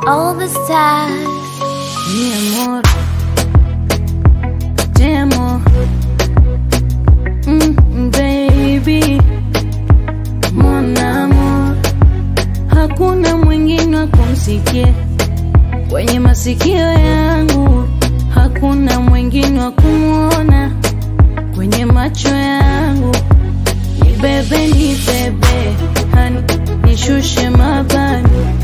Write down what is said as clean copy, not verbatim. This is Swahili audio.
all the stars. Mi amor, te amo, baby, mon amor. Hakuna mwingine wa kumsikia kwenye masikio yangu, hakuna mwingine wa kumuona kwenye macho yangu. Ni bebe, hani, nishushe mabani,